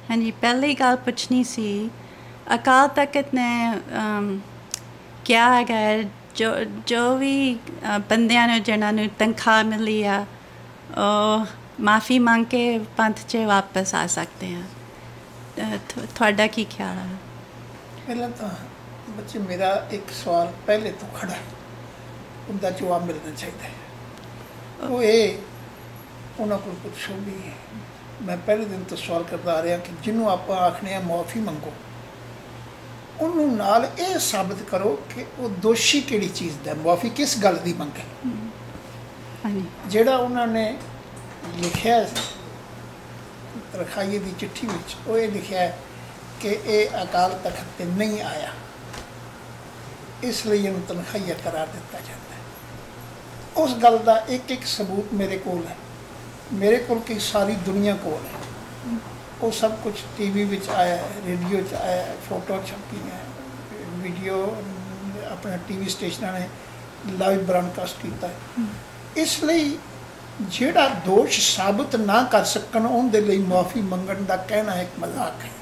हाँ जी, पहली गल पुछनी सी, अकाल तख्त ने क्या है जो जो भी बंदियां नूं जिन्हां नूं तनख्वाह मिली आ ਉਹ माफ़ी मंग के पंथ च वापस आ सकते हैं। थोड़ा की ख्याल है? पहले तो बच्चे मेरा एक सवाल पहले तो खड़ा है, उनका जवाब मिलना चाहिए। वो ये उन्होंने को पुछो भी, मैं पहले दिन तो सवाल करता आ रहा कि जिन्हों आप आखने माफ़ी मंगो, उन्होंने नाल ये साबित करो कि वो दोषी किहड़ी चीज़ दा, माफ़ी किस गल दी मंगे। जिहड़ा उन्होंने लिखिया तरखाइए की चिट्ठी में वो ये लिखिया है कि ये अकाल तख्त ते नहीं आया, इसलिए इन्हूं तनखाइया करार दिता जाता है। उस गल का एक एक सबूत मेरे कोल है, मेरे कोल की सारी दुनिया कोल है। वो सब कुछ टीवी विच आया है, रेडियो च आया है, फोटो छपी है, वीडियो अपने टीवी स्टेशनों ने लाइव ब्रॉडकास्ट किया है। इसलिए जिहड़ा दोष साबित ना कर सकन उनके लिए माफ़ी मंगण का कहना एक मजाक है।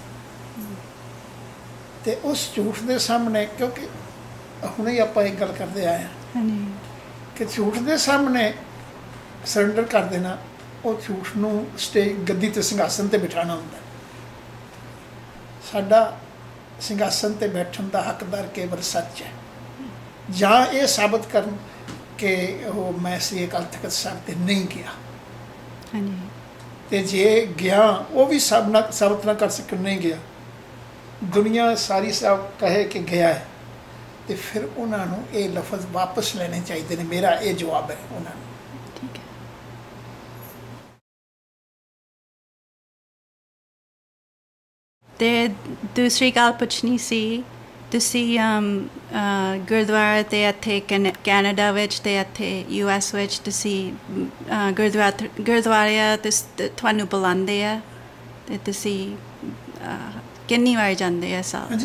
तो उस झूठ के सामने, क्योंकि हुणे ही आप एक गल करते आए हैं कि झूठ के सामने सरेंडर कर देना, वो झूठ नूं स्टेज गद्दी ते सिंघासन ते बिठाना हुंदा। साडा सिंघासन ते बैठण का हकदार केवल सच है, जां ये साबित करन कि वो मैं श्री अकाल तख्त साहब ते नहीं गया, ते जे गया वो भी साबित ना कर सकन नहीं गया, दुनिया सारी साहब कहे कि गया है, तो फिर उन्होंने ये लफज वापस लेने चाहिए। मेरा ये जवाब है उन्होंने। ते दूसरी गल पुछनी सी, ਤੁਸੀਂ ਗੁਰਦੁਆਰਾ ਤੇ ਇੱਥੇ ਕੈਨੇਡਾ ਵਿੱਚ ਤੇ ਇੱਥੇ US ਵਿੱਚ ਤੁਸੀਂ ਗੁਰਦੁਆਰਿਆਂ ਤੇ ਤੁਹਾਨੂੰ ਬੁਲਾਉਂਦੇ ਆ ਤੇ ਤੁਸੀਂ ਕਿੰਨੀ ਵਾਰ ਜਾਂਦੇ ਆ ਸਾਲ?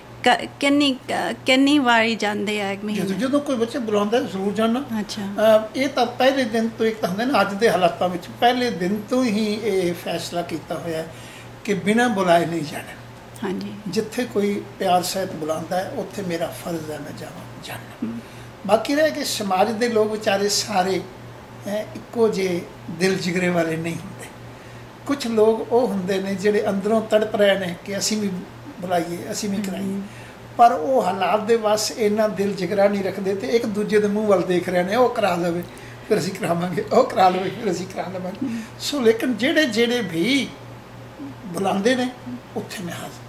ਕਿੰਨੀ ਵਾਰੀ ਜਾਂਦੇ ਆ? ਜਦੋਂ ਕੋਈ ਬੱਚੇ ਬੁਲਾਉਂਦਾ ਜ਼ਰੂਰ ਜਾਣਾ। ਅੱਛਾ, ਇਹ ਤਾਂ ਪਹਿਲੇ ਦਿਨ ਤੋਂ ਇੱਕ ਤਾਂ ਹੁੰਦਾ ਨਾ, ਅੱਜ ਦੇ ਹਾਲਾਤਾਂ ਵਿੱਚ ਪਹਿਲੇ ਦਿਨ ਤੋਂ ਹੀ ਇਹ ਫੈਸਲਾ ਕੀਤਾ ਹੋਇਆ ਕਿ ਬਿਨਾਂ ਬੁਲਾਏ ਨਹੀਂ ਜਾਣਾ। हाँ जी, जिथे कोई प्यार सहित बुलाता है उत्थे मेरा फर्ज है मैं जाना। बाकी रह कि समाज के लोग बेचारे सारे इक्को जे दिल जिगरे वाले नहीं होंगे। कुछ लोग वो होंगे ने जिहड़े अंदरों तड़प रहे हैं कि असीं भी बुलाइए, असीं भी कराइए, पर वो हालात दे बस इन्ना दिल जिगरा नहीं रखते, तो एक दूजे के मूँह वाल देख रहे हैं, वो करा लवे फिर असीं करावांगे, वो करा लवे फिर असीं करा लवांगे। सो लेकिन जिहड़े जिहड़े भी बुलाते हैं उत्थे मैं हाज़र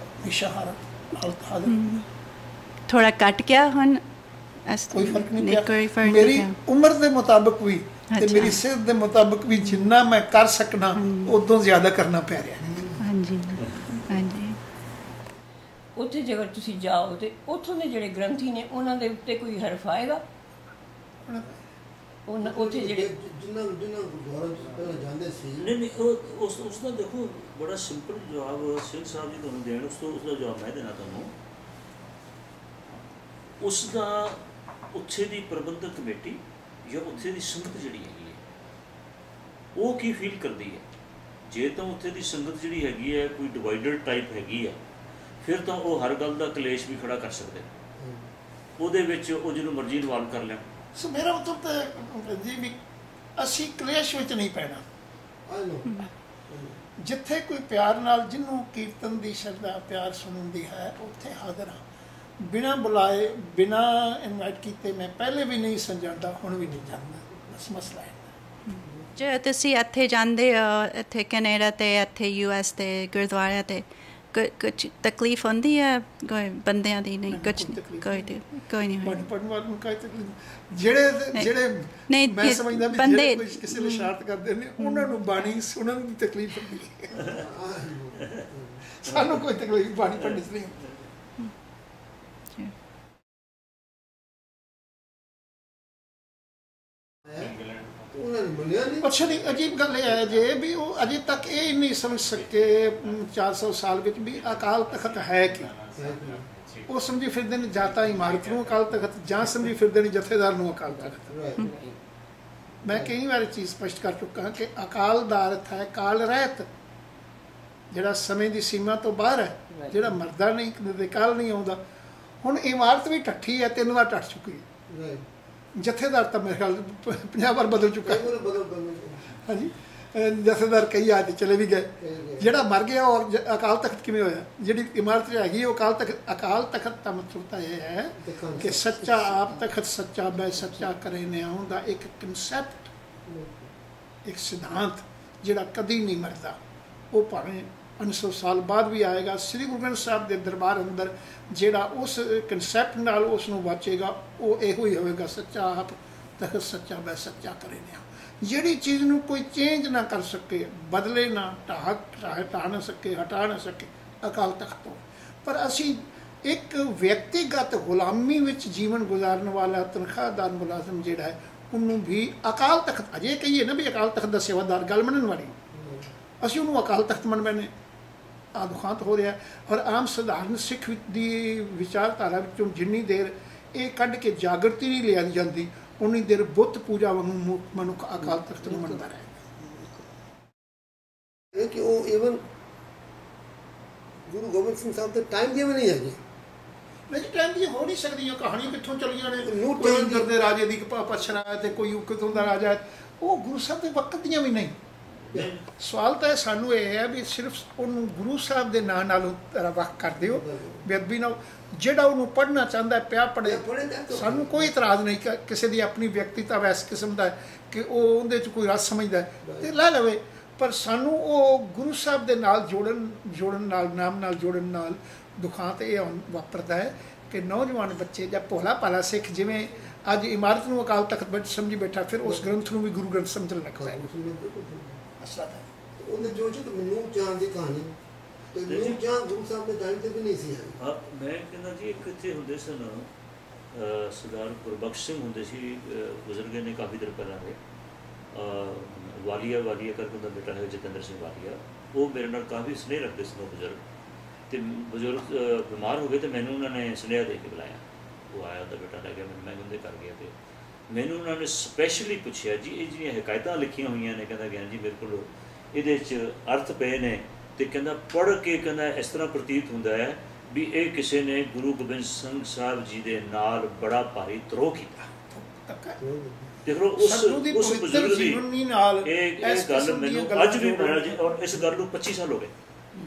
थोड़ा कट गया हुन? कोई फर्क नहीं पिया। मेरी उम्र के मुताबिक भी ते मेरी सेहत के मुताबिक भी जिन्ना मैं कर सकना उदों ज़्यादा करना पै रहा। हाँ जी, हाँ जी। उत्थे जगह तुसी जाओ तो उत्थों के जिहड़े ग्रंथी ने उन्हां दे उत्ते कोई हरफ आएगा? उत्थे जिहड़े नहीं उसका देखो बड़ा सिंपल जवाब सिंह साहब जी तुहानूं देण, उसका जवाब मैं देना तुहानूं। उसका उत्थे दी प्रबंधक कमेटी या उत्थे दी संगत जिहड़ी हैगी है वो की फील करती है। जे तो उत्थे दी संगत जिहड़ी हैगी है कोई डिवाइडड टाइप हैगी है, फिर तो वो हर गल का कलेश भी खड़ा कर सकते, ਉਹਦੇ ਵਿੱਚ ਉਹ ਜਿਹਨੂੰ ਮਰਜ਼ੀ ਇਨਵੋਲਵ ਕਰ ਲੈਣ। सो मेरा मतलब तो जी भी असी कलेश विच नहीं पैना। जिथे कोई प्यार नाल जिन्हों कीर्तन की श्रद्धा प्यार सुनन दी है उत्थे हाज़र हाँ, बिना बुलाए बिना इनवाइट किए मैं पहले भी नहीं सन जाता, हुण भी नहीं जाता, बस मसला है। जो ਤੁਸੀਂ ਇੱਥੇ ਜਾਂਦੇ ਹੋ ਇੱਥੇ ਕੈਨੇਡਾ ਤੇ ਇੱਥੇ US ਤੇ ਗੁਰਦੁਆਰਿਆਂ ਤੇ कुछ तकलीफ होंदी है कोई बंदियां दी? नहीं, कुछ कोई नहीं हुई। पढ़ने वालों को कोई तकलीफ ਜਿਹੜੇ ਮੈਂ ਸਮਝਦਾ ਵੀ ਜਿਹੜੇ ਕੋਈ ਕਿਸੇ ਨੂੰ ਸ਼ਰਾਰਤ ਕਰਦੇ ਨੇ ਉਹਨਾਂ ਨੂੰ ਬਾਣੀ ਸੁਣਨ ਦੀ ਤਕਲੀਫ ਹੁੰਦੀ ਹੈ। ਸਾਨੂੰ ਕੋਈ ਤਕਲੀਫ ਬਾਣੀ ਪੜ੍ਹਨ ਦੀ ਨਹੀਂ। अच्छा नहीं, अजीब गल है जे भी वो अजे तक ये नहीं समझ सके 400 साल में भी अकाल तख्त है कि वो समझी फिरते ने जाता इमारत नूं अकाल तख्त, जां समझी फिरते ने जथेदार नूं अकाल तख्त। मैं कई बार चीज़ स्पष्ट कर चुका कि अकाल दा अर्थ है काल रहत, ਜਿਹੜਾ ਸਮੇਂ ਦੀ ਸੀਮਾ ਤੋਂ ਬਾਹਰ ਹੈ, ਜਿਹੜਾ ਮਰਦਾ ਨਹੀਂ, ਕਦੇ ਕੱਲ ਨਹੀਂ ਆਉਂਦਾ। ਹੁਣ ਇਮਾਰਤ ਵੀ ਠੱਠੀ ਹੈ, 3 ਵਾਰ ਟੱਟ ਚੁੱਕੀ ਹੈ। ਜਥੇਦਾਰ ਤਾਂ ਮੇਰੇ ਖਿਆਲ 50 ਵਾਰ ਬਦਲ ਚੁੱਕਾ ਹੈ। ਹਾਂਜੀ, ਜਥੇਦਾਰ ਕਈ ਆ ਕੇ ਚਲੇ ਵੀ ਗਏ। ਜਿਹੜਾ ਮਰ ਗਿਆ ਔਰ ਅਕਾਲ ਤਖਤ ਕਿਵੇਂ ਹੋਇਆ? ਜਿਹੜੀ ਇਮਾਰਤ ਹੈਗੀ ਉਹ ਅਕਾਲ ਤਖਤ ਦਾ ਮਤਲਬ ਤਾਂ ਇਹ ਹੈ ਕਿ ਸੱਚਾ ਆਪ ਤਖਤ ਸੱਚਾ ਬੈ ਸੱਚਾ ਕਰੇ ਨਿਆਉਂ ਦਾ ਇੱਕ ਕਨਸੈਪਟ, ਇੱਕ ਸਿਧਾਂਤ ਜਿਹੜਾ ਕਦੀ ਨਹੀਂ ਮਰਦਾ। ਉਹ ਭਾਵੇਂ 500 ਸਾਲ ਬਾਅਦ ਵੀ ਆਏਗਾ। ਸ੍ਰੀ ਗੁਰੂ ਗ੍ਰੰਥ ਸਾਹਿਬ ਦੇ ਦਰਬਾਰ ਅੰਦਰ ਜਿਹੜਾ ਉਸ ਕਨਸੈਪਟ ਨਾਲ ਉਸ ਨੂੰ ਵਾਚੇਗਾ ਉਹ ਇਹੋ ਹੀ ਹੋਵੇਗਾ, ਸੱਚਾ ਆਪ ਤਖਤ ਸੱਚਾ ਬੈ ਸੱਚਾ ਕਰੇ ਨਿਆ। ਜਿਹੜੀ ਚੀਜ਼ ਨੂੰ ਕੋਈ ਚੇਂਜ ਨਾ ਕਰ ਸਕੇ, ਬਦਲੇ ਨਾ, ਢਾਹ ਨਾ ਸਕੇ, ਹਟਾ ਨਾ ਸਕੇ, ਅਕਾਲ ਤਖਤ ਤੋਂ। ਪਰ ਅਸੀਂ ਇੱਕ ਵਿਅਕਤੀਗਤ ਗੁਲਾਮੀ ਵਿੱਚ ਜੀਵਨ ਗੁਜ਼ਾਰਨ ਵਾਲਾ ਤਨਖਾਹਦਾਰ ਮੁਲਾਜ਼ਮ ਜਿਹੜਾ ਹੈ ਉਹਨੂੰ ਵੀ ਅਕਾਲ ਤਖਤ, ਅਜੇ ਕਹੀਏ ਨਾ ਵੀ ਅਕਾਲ ਤਖਤ ਦਾ ਸੇਵਾਦਾਰ, ਗੱਲ ਮੰਨਣ ਵਾਲੀ, ਅਸੀਂ ਉਹਨੂੰ ਅਕਾਲ ਤਖਤ ਮੰਨ ਬੈਨੇ। ਦੁਖਾਂਤ ਹੋ ਰਿਹਾ। ਔਰ ਆਮ ਸਧਾਰਨ ਸਿੱਖ ਦੀ ਵਿਚਾਰਧਾਰਾ ਵਿੱਚੋਂ ਜਿੰਨੀ ਦੇਰ ਇਹ ਕੱਢ ਕੇ ਜਾਗਰਤੀ ਨਹੀਂ ਲਿਆਈ ਜਾਂਦੀ, ਉਨੀ ਦੇਰ ਬੁੱਤ ਪੂਜਾ ਵਾਂਗੂ ਮਨੁੱਖ ਅਕਾਲ ਤਖਤ ਨੂੰ ਮੰਨਦਾ ਰਹੇ। ਇਹ ਕਿ ਉਹ ਈਵਨ ਗੁਰੂ ਗੋਬਿੰਦ ਸਿੰਘ ਸਾਹਿਬ ਦੇ ਟਾਈਮ ਦੀ ਵੀ ਨਹੀਂ ਹੈਗੀ। ਨਹੀਂ, ਟਾਈਮ ਦੀ ਹੋ ਨਹੀਂ ਸਕਦੀ। ਉਹ ਕਹਾਣੀ ਕਿੱਥੋਂ ਚੱਲੀਆਂ ਨੇ? ਕੋਈ ਇੰਦਰ ਦੇ ਰਾਜੇ ਦੀ ਪਛੜਾ ਹੈ ਤੇ ਕੋਈ ਕਿਤੋਂ ਦਾ ਰਾਜਾ ਹੈ। ਉਹ ਗੁਰੂ ਸਾਹਿਬ ਦੇ ਵਕਤ ਦੀਆਂ ਵੀ ਨਹੀਂ। ਸਵਾਲ ਤਾਂ ਸਾਨੂੰ ਇਹ ਹੈ ਵੀ ਸਿਰਫ ਉਹਨੂੰ ਗੁਰੂ ਸਾਹਿਬ ਦੇ ਨਾਂ ਨਾਲ ਵੱਖ ਕਰ ਦਿਓ, ਬੇਅਦਬੀ ਨਾਲ। ਜਿਹੜਾ ਉਹਨੂੰ ਪੜ੍ਹਨਾ ਚਾਹੁੰਦਾ ਪਿਆ ਪੜ੍ਹੇ, ਸਾਨੂੰ ਕੋਈ ਇਤਰਾਜ਼ ਨਹੀਂ। ਕਿਸੇ ਦੀ ਆਪਣੀ ਵਿਅਕਤੀਤਾ ਇਸ ਕਿਸਮ ਦਾ ਹੈ ਕਿ ਉਹ ਉਹਦੇ 'ਚ ਕੋਈ ਰਸ ਸਮਝਦਾ ਤੇ ਲੈ ਲਵੇ। ਪਰ ਸਾਨੂੰ ਉਹ ਗੁਰੂ ਸਾਹਿਬ ਦੇ ਨਾਲ ਜੋੜਨ ਨਾਲ, ਨਾਮ ਨਾਲ ਜੋੜਨ ਨਾਲ ਦੁਖਾਂਤ ਇਹ ਵਾਪਰਦਾ ਹੈ ਕਿ ਨੌਜਵਾਨ ਬੱਚੇ ਜਾਂ ਭੋਲਾ ਭਾਲਾ ਸਿੱਖ ਜਿਵੇਂ ਅੱਜ ਇਮਾਰਤ ਨੂੰ ਅਕਾਲ ਤਖਤ ਸਮਝੀ ਬੈਠਾ, ਫਿਰ ਉਸ ਗ੍ਰੰਥ ਨੂੰ ਵੀ ਗੁਰੂ ਗ੍ਰੰਥ ਸਮਝਣ ਲੱਗ ਪਿਆ। ਉਹਨੇ ਜੋ ਨੂਰ ਚਾਂਦ ਦੀ ਕਹਾਣੀ, ਤੇ ਨੂਰ ਚਾਂਦ ਗੁਰੂ ਸਾਹਿਬ ਦੇ ਟਾਈਮ ਤੇ ਵੀ ਨਹੀਂ ਸੀ। ਮੈਂ ਕਹਿੰਦਾ ਜੀ ਇੱਕ ਇੱਥੇ ਹੁੰਦੇ ਸਨ ਸਰਦਾਰ ਗੁਰਬਖਸ਼ ਸਿੰਘ ਹੁੰਦੇ ਸੀ, ਗੁਜ਼ਰ ਗਏ ਨੇ ਕਾਫੀ ਦਿਨ ਪਹਿਲਾਂ ਦੇ। ਵਾਲੀਆ ਕਰਕੇ ਉਹਦਾ ਬੇਟਾ ਹੈ ਜਤਿੰਦਰ ਸਿੰਘ ਵਾਲੀਆ। ਉਹ ਮੇਰੇ ਨਾਲ ਕਾਫੀ ਸਨੇਹ ਰੱਖਦੇ ਸਨ ਉਹ ਬਜ਼ੁਰਗ। ਅਤੇ ਬਜ਼ੁਰਗ ਬਿਮਾਰ ਹੋ ਗਏ ਅਤੇ ਮੈਨੂੰ ਉਹਨਾਂ ਨੇ ਸੁਨੇਹਾ ਦੇ ਕੇ ਬੁਲਾਇਆ। ਉਹ ਆਇਆ, ਉਹਦਾ ਬੇਟਾ ਲੈ ਗਿਆ, ਮੈਂ ਉਹਦੇ ਕਰ ਗਿਆ। ਅਤੇ ਮੈਨੂੰ ਉਹਨਾਂ ਨੇ ਸਪੈਸ਼ਲੀ ਪੁੱਛਿਆ ਜੀ ਇਹ ਜਿਹੜੀਆਂ ਹਕਾਇਤਾਂ ਲਿਖੀਆਂ ਹੋਈਆਂ ਨੇ, ਕਹਿੰਦਾ ਗਿਆਨ ਜੀ ਮੇਰੇ ਕੋਲ ਇਹਦੇ 'ਚ ਅਰਥ ਪਏ ਨੇ। ਅਤੇ ਕਹਿੰਦਾ ਪੜ੍ਹ ਕੇ ਕਹਿੰਦਾ ਇਸ ਤਰ੍ਹਾਂ ਪ੍ਰਤੀਤ ਹੁੰਦਾ ਹੈ ਵੀ ਇਹ ਕਿਸੇ ਨੇ ਗੁਰੂ ਗੋਬਿੰਦ ਸਿੰਘ ਸਾਹਿਬ ਜੀ ਦੇ ਨਾਲ ਬੜਾ ਭਾਰੀ ਧਰੋਹ ਕੀਤਾ। ਦੇਖ ਲਓ ਉਸ ਬਜ਼ੁਰਗ ਦੀ ਇਹ ਗੱਲ ਮੈਨੂੰ ਅੱਜ ਵੀ ਮਿਲਿਆ ਜੀ। ਔਰ ਇਸ ਗੱਲ ਨੂੰ 25 ਸਾਲ ਹੋ ਗਏ।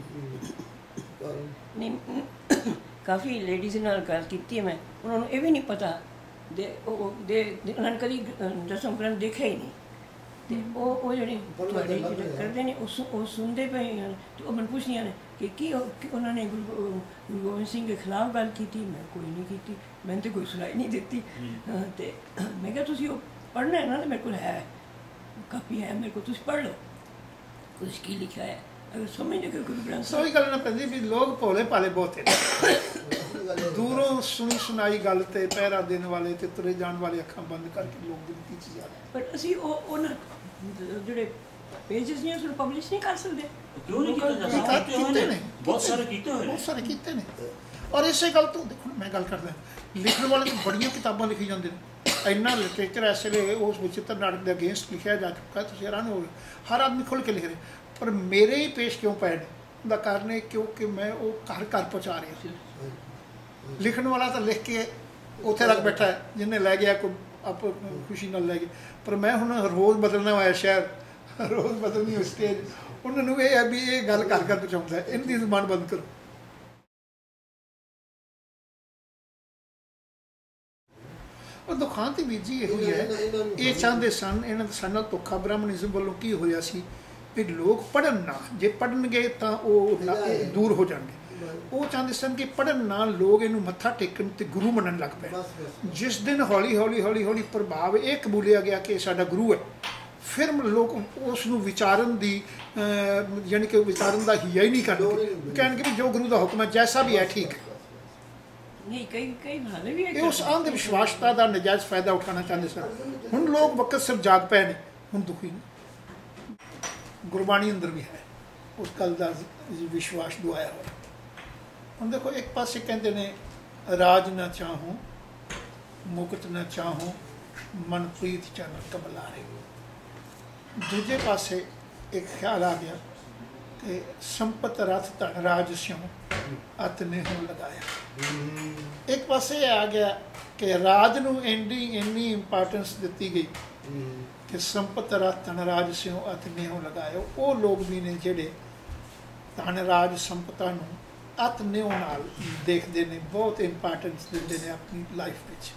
ਨਹੀਂ, ਕਾਫੀ ਲੇਡੀਜ਼ ਨਾਲ ਗੱਲ ਕੀਤੀ ਹੈ ਮੈਂ, ਉਹਨਾਂ ਨੂੰ ਇਹ ਵੀ ਨਹੀਂ ਪਤਾ ਉਹਨਾਂ ਨੇ ਕਦੀ ਦਸਮ ਗ੍ਰੰਥ ਦੇਖਿਆ ਹੀ ਨਹੀਂ। ਅਤੇ ਉਹ ਜਿਹੜੇ ਕਰਦੇ ਨੇ ਉਹ ਸੁਣਦੇ ਪਏ ਹਨ। ਅਤੇ ਉਹ ਮੈਨੂੰ ਪੁੱਛਦੀਆਂ ਨੇ ਕਿ ਕੀ ਉਹਨਾਂ ਨੇ ਗੁਰੂ ਗੋਬਿੰਦ ਸਿੰਘ ਦੇ ਖਿਲਾਫ ਗੱਲ ਕੀਤੀ? ਮੈਂ ਕੋਈ ਨਹੀਂ ਕੀਤੀ, ਮੈਨੂੰ ਤਾਂ ਕੋਈ ਸੁਣਾਈ ਨਹੀਂ ਦਿੱਤੀ। ਅਤੇ ਮੈਂ ਕਿਹਾ ਤੁਸੀਂ ਉਹ ਪੜ੍ਹਨਾ ਹੈ ਨਾ? ਮੇਰੇ ਕੋਲ ਹੈ, ਕਾਪੀ ਹੈ ਮੇਰੇ ਕੋਲ, ਤੁਸੀਂ ਪੜ੍ਹ ਲਓ ਕੁਛ ਕੀ ਲਿਖਿਆ ਹੈ। ਅਗਰ ਸਮਝ ਲਓ ਕਿ ਗੁਰੂ ਗ੍ਰੰਥ ਸਾਹਿਬ ਸਹੀ ਗੱਲ ਨਾ ਪੈਂਦੀ ਵੀ ਲੋਕ ਭੋਲੇ ਭਾਲੇ ਬਹੁਤ ਹੈ। ਦੂਰੋਂ ਸੁਣੀ ਸੁਣਾਈ ਗੱਲ ਤੇ ਪਹਿਰਾ ਦੇਣ ਵਾਲੇ ਤੇ ਤੁਰੇ ਜਾਣ ਵਾਲੇ ਅੱਖਾਂ ਬੰਦ ਕਰਕੇ ਲੋਕ ਗਿਣਤੀ 'ਚ ਜਾ ਰਹੇ। ਪਰ ਅਸੀਂ ਉਹਨਾਂ ਜਿਹੜੇ ਪੇਜਸ ਨੇ ਉਸਨੂੰ ਪਬਲਿਸ਼ ਨਹੀਂ ਕਰ ਸਕਦੇ। ਕਿਉਂ ਨਹੀਂ ਕੀਤੇ ਨੇ? ਬਹੁਤ ਸਾਰੇ ਕੀਤੇ ਨੇ। ਔਰ ਇਸੇ ਗੱਲ ਤੋਂ ਦੇਖੋ, ਮੈਂ ਗੱਲ ਕਰਦਾ, ਲਿਖਣ ਵਾਲੇ ਬੜੀਆਂ ਕਿਤਾਬਾਂ ਲਿਖੀ ਜਾਂਦੇ ਨੇ। ਇੰਨਾ ਲਿਟਰੇਚਰ ਇਸ ਵੇਲੇ ਉਸ ਵਿਚਿੱਤਰ ਨਾਟਕ ਦੇ ਅਗੇਂਸਟ ਲਿਖਿਆ ਜਾ ਚੁੱਕਾ, ਤੁਸੀਂ ਹੈਰਾਨ ਹੋਗੇ। ਹਰ ਆਦਮੀ ਖੁੱਲ੍ਹ ਕੇ ਲਿਖ ਰਿਹਾ। ਪਰ ਮੇਰੇ ਹੀ ਪੇਸ਼ ਕਿਉਂ ਪਏ ਨੇ? ਉਹਦਾ ਕਾਰਨ ਇਹ ਕਿਉਂਕਿ ਮੈਂ ਉਹ ਘਰ ਪਹੁੰਚਾ ਰਿਹਾ ਸੀ। ਲਿਖਣ ਵਾਲਾ ਤਾਂ ਲਿਖ ਕੇ ਉੱਥੇ ਰੱਖ ਬੈਠਾ ਹੈ, ਜਿਹਨੇ ਲੈ ਗਿਆ ਕੋਈ ਆਪ ਖੁਸ਼ੀ ਨਾਲ ਲੈ ਗਿਆ। ਪਰ ਮੈਂ ਹੁਣ ਰੋਜ਼ ਬਦਲਣਾ ਹੋਇਆ ਸ਼ਹਿਰ, ਰੋਜ਼ ਬਦਲਣੀ ਹੋਈ ਸਟੇਜ। ਉਹਨਾਂ ਨੂੰ ਇਹ ਹੈ ਵੀ ਇਹ ਗੱਲ ਘਰ ਪਹੁੰਚਾਉਂਦਾ ਹੈ, ਇਹਦੀ ਜ਼ੁਬਾਨ ਬੰਦ ਕਰੋ। ਉਹ ਦੁਖਾਂਤ ਹੀ ਬੀਜੀ ਇਹੋ ਹੀ ਹੈ। ਇਹ ਚਾਹੁੰਦੇ ਸਨ, ਇਹਨਾਂ ਦੇ ਸਾਡੇ ਨਾਲ ਧੋਖਾ ਬ੍ਰਾਹਮਣਿਜ਼ਮ ਵੱਲੋਂ ਕੀ ਹੋਇਆ ਸੀ ਵੀ ਲੋਕ ਪੜ੍ਹਨ ਨਾ, ਜੇ ਪੜ੍ਹਨਗੇ ਤਾਂ ਉਹ ਦੂਰ ਹੋ ਜਾਣਗੇ। ਉਹ ਚਾਹੁੰਦੇ ਸਨ ਕਿ ਪੜ੍ਹਨ ਨਾਲ ਲੋਕ ਇਹਨੂੰ ਮੱਥਾ ਟੇਕਣ ਤੇ ਗੁਰੂ ਮੰਨਣ ਲੱਗ ਪਏ। ਜਿਸ ਦਿਨ ਹੌਲੀ ਪ੍ਰਭਾਵ ਇਹ ਕਬੂਲਿਆ ਗਿਆ ਕਿ ਸਾਡਾ ਗੁਰੂ ਹੈ, ਫਿਰ ਲੋਕ ਉਸ ਨੂੰ ਵਿਚਾਰਨ ਦੀ ਯਾਨੀ ਕਿ ਵਿਚਾਰਨ ਦਾ ਹੀਆ ਹੀ ਨਹੀਂ ਕਰਨਗੇ। ਕਹਿਣਗੇ ਵੀ ਜੋ ਗੁਰੂ ਦਾ ਹੁਕਮ ਹੈ ਜੈਸਾ ਵੀ ਹੈ ਠੀਕ ਹੈ। ਨਹੀਂ, ਕਈ ਹਾਲੇ ਵੀ ਇਹ ਉਸ ਅੰਧ ਵਿਸ਼ਵਾਸਤਾ ਦਾ ਨਜਾਇਜ਼ ਫਾਇਦਾ ਉਠਾਉਣਾ ਚਾਹੁੰਦੇ ਸਨ। ਹੁਣ ਲੋਕ ਵਕਤ ਸਿਰ ਜਾਗ ਪਏ ਨੇ, ਹੁਣ ਦੁਖੀ ਨੇ। ਗੁਰਬਾਣੀ ਅੰਦਰ ਵੀ ਹੈ ਉਸ ਗੱਲ ਦਾ ਵਿਸ਼ਵਾਸ ਦੁਆਇਆ ਹੋਇਆ। ਹੁਣ ਦੇਖੋ, ਇੱਕ ਪਾਸੇ ਕਹਿੰਦੇ ਨੇ ਰਾਜ ਨਾ ਚਾਹੂੰ ਮੁਕਤ ਨਾ ਚਾਹੂੰ ਮਨ ਪ੍ਰੀਤ ਚਰਨ ਕਬਲਾਰੇ। ਦੂਜੇ ਪਾਸੇ ਇੱਕ ਖਿਆਲ ਆ ਗਿਆ ਕਿ ਸੰਪਤ ਰਥ ਧਨ ਰਾਜ ਸਿਉ ਅਤ ਨੇਹੁ ਲਗਾਇਆ। ਇੱਕ ਪਾਸੇ ਆ ਗਿਆ ਕਿ ਰਾਜ ਨੂੰ ਇੰਨੀ ਇੰਪੋਰਟੈਂਸ ਦਿੱਤੀ ਗਈ ਕਿ ਸੰਪਤ ਰਥ ਧਨ ਰਾਜ ਸਿਉ ਅਤ ਨੇਹੁ ਲਗਾਇਓ। ਉਹ ਲੋਕ ਵੀ ਨੇ ਜਿਹੜੇ ਧਨ ਰਾਜ ਸੰਪਤਾ ਨੂੰ ਅਤ ਨੇਹੁ ਨਾਲ ਦੇਖਦੇ ਨੇ, ਬਹੁਤ ਇੰਪੋਰਟੈਂਸ ਦਿੰਦੇ ਨੇ ਆਪਣੀ ਲਾਈਫ ਵਿੱਚ।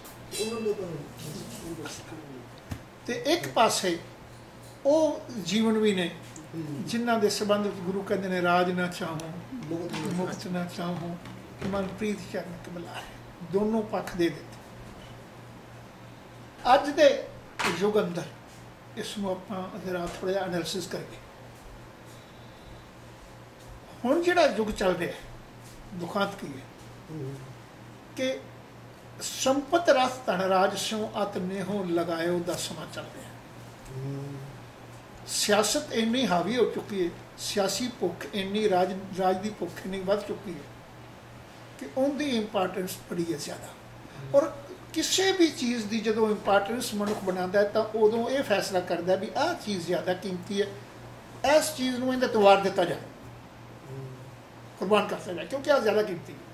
ਤੇ ਇੱਕ ਪਾਸੇ ਉਹ ਜੀਵਨ ਵੀ ਨੇ ਜਿਨ੍ਹਾਂ ਦੇ ਸੰਬੰਧ ਵਿੱਚ ਗੁਰੂ ਕਹਿੰਦੇ ਨੇ ਰਾਜ ਨਾ ਚਾਹੋ ਮੁਕਤ ਨਾ ਚਾਹੋ ਮਨ ਪ੍ਰੀਤ ਚਰਨ ਕਮਲਾਏ। ਦੋਨੋਂ ਪੱਖ ਦੇ ਦਿੱਤੇ। ਅੱਜ ਦੇ ਯੁੱਗ ਅੰਦਰ ਇਸ ਨੂੰ ਆਪਾਂ ਜ਼ਰਾ ਥੋੜ੍ਹਾ ਜਿਹਾ ਐਨਾਲਿਸਿਸ ਕਰੀਏ। ਹੁਣ ਜਿਹੜਾ ਯੁੱਗ ਚੱਲ ਰਿਹਾ ਦੁਖਾਂਤ ਕੀ ਹੈ ਕਿ ਸੰਪਤ ਰਸ ਧਨ ਰਾਜ ਸਿਉ ਅਤ ਨੇਹੁ ਲਗਾਇਓ ਦਾ ਸਮਾਂ ਚੱਲ ਰਿਹਾ। ਸਿਆਸਤ ਇੰਨੀ ਹਾਵੀ ਹੋ ਚੁੱਕੀ ਹੈ, ਸਿਆਸੀ ਭੁੱਖ ਇੰਨੀ, ਰਾਜ ਦੀ ਭੁੱਖ ਇੰਨੀ ਵੱਧ ਚੁੱਕੀ ਹੈ ਕਿ ਉਹਦੀ ਇੰਪੋਰਟੈਂਸ ਬੜੀ ਹੈ ਜ਼ਿਆਦਾ। ਔਰ ਕਿਸੇ ਵੀ ਚੀਜ਼ ਦੀ ਜਦੋਂ ਇੰਪੋਰਟੈਂਸ ਮਨੁੱਖ ਬਣਾਉਂਦਾ ਹੈ ਤਾਂ ਉਦੋਂ ਇਹ ਫੈਸਲਾ ਕਰਦਾ ਵੀ ਆਹ ਚੀਜ਼ ਜ਼ਿਆਦਾ ਕੀਮਤੀ ਹੈ, ਇਸ ਚੀਜ਼ ਨੂੰ ਇਹਦੇ ਤੋਂ ਵਾਰ ਦਿੱਤਾ ਜਾਏ, ਕੁਰਬਾਨ ਕਰ ਸਕਦਾ, ਕਿਉਂਕਿ ਆਹ ਜ਼ਿਆਦਾ ਕੀਮਤੀ ਹੈ।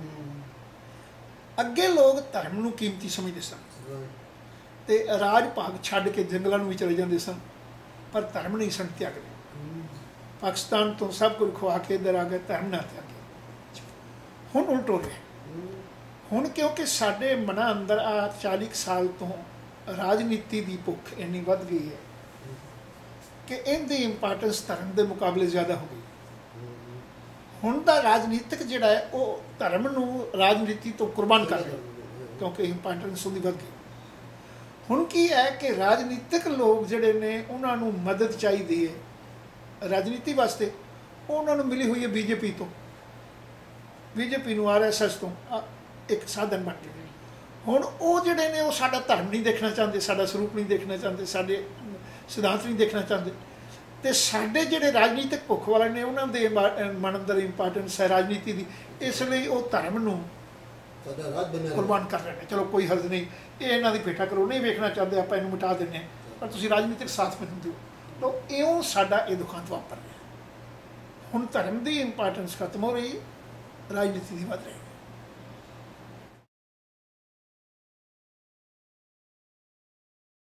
ਅੱਗੇ ਲੋਕ ਧਰਮ ਨੂੰ ਕੀਮਤੀ ਸਮਝਦੇ ਸਨ ਤੇ ਰਾਜ ਭਾਗ ਛੱਡ ਕੇ ਜੰਗਲਾਂ ਨੂੰ ਵੀ ਚਲੇ ਜਾਂਦੇ ਸਨ, ਪਰ ਧਰਮ ਨਹੀਂ ਸਨ ਤਿਆਗਦੇ। ਪਾਕਿਸਤਾਨ ਤੋਂ ਸਭ ਕੁਝ ਖਵਾ ਕੇ ਇੱਧਰ ਆ ਗਏ, ਧਰਮ ਨਾ ਤਿਆਗੇ। ਹੁਣ ਉਲਟ ਹੋ ਰਿਹਾ। ਹੁਣ ਕਿਉਂਕਿ ਸਾਡੇ ਮਨਾਂ ਅੰਦਰ ਆ 40 ਸਾਲ ਤੋਂ ਰਾਜਨੀਤੀ ਦੀ ਭੁੱਖ ਇੰਨੀ ਵੱਧ ਗਈ ਹੈ ਕਿ ਇਹਦੀ ਇੰਪੋਰਟੈਂਸ ਧਰਮ ਦੇ ਮੁਕਾਬਲੇ ਜ਼ਿਆਦਾ ਹੋ ਗਈ। ਹੁਣ ਦਾ ਰਾਜਨੀਤਿਕ ਜਿਹੜਾ ਹੈ ਉਹ ਧਰਮ ਨੂੰ ਰਾਜਨੀਤੀ ਤੋਂ ਕੁਰਬਾਨ ਕਰ ਰਿਹਾ ਕਿਉਂਕਿ ਇੰਪੋਰਟੈਂਸ ਉਹਦੀ ਵੱਧ ਗਈ। ਹੁਣ ਕੀ ਹੈ ਕਿ ਰਾਜਨੀਤਿਕ ਲੋਕ ਜਿਹੜੇ ਨੇ ਉਹਨਾਂ ਨੂੰ ਮਦਦ ਚਾਹੀਦੀ ਹੈ ਰਾਜਨੀਤੀ ਵਾਸਤੇ, ਉਹਨਾਂ ਨੂੰ ਮਿਲੀ ਹੋਈ ਹੈ ਬੀਜੇਪੀ ਤੋਂ, ਬੀਜੇਪੀ ਨੂੰ RSS ਤੋਂ ਇੱਕ ਸਾਧਨ ਬਣ ਗਿਆ। ਹੁਣ ਉਹ ਜਿਹੜੇ ਨੇ ਉਹ ਸਾਡਾ ਧਰਮ ਨਹੀਂ ਦੇਖਣਾ ਚਾਹੁੰਦੇ, ਸਾਡਾ ਸਰੂਪ ਨਹੀਂ ਦੇਖਣਾ ਚਾਹੁੰਦੇ, ਸਾਡੇ ਸਿਧਾਂਤ ਨਹੀਂ ਦੇਖਣਾ ਚਾਹੁੰਦੇ। ਤੇ ਸਾਡੇ ਜਿਹੜੇ ਰਾਜਨੀਤਿਕ ਭੁੱਖ ਵਾਲੇ ਨੇ ਉਹਨਾਂ ਦੇ ਮਨ ਅੰਦਰ ਇੰਪੋਰਟੈਂਸ ਹੈ ਰਾਜਨੀਤੀ ਦੀ, ਇਸ ਲਈ ਉਹ ਧਰਮ ਨੂੰ ਕੁਰਬਾਨ ਕਰ ਰਹੇ ਨੇ। ਚਲੋ ਕੋਈ ਹਰਜ਼ ਨਹੀਂ, ਇਹ ਇਹਨਾਂ ਦੀ ਭੇਟਾ ਕਰੋ, ਨਹੀਂ ਵੇਖਣਾ ਚਾਹੁੰਦੇ ਆਪਾਂ ਇਹਨੂੰ ਮਿਟਾ ਦਿੰਦੇ ਹਾਂ, ਪਰ ਤੁਸੀਂ ਰਾਜਨੀਤਿਕ ਸਾਥ ਮੈਨੂੰ ਦਿਓ। ਤਾਂ ਇਉਂ ਸਾਡਾ ਇਹ ਦੁਖਾਂਤ ਵਾਪਰ ਰਿਹਾ। ਹੁਣ ਧਰਮ ਦੀ ਇੰਪੋਰਟੈਂਸ ਖਤਮ ਹੋ ਰਹੀ, ਰਾਜਨੀਤੀ ਦੀ ਵੱਧ ਰਹੀ।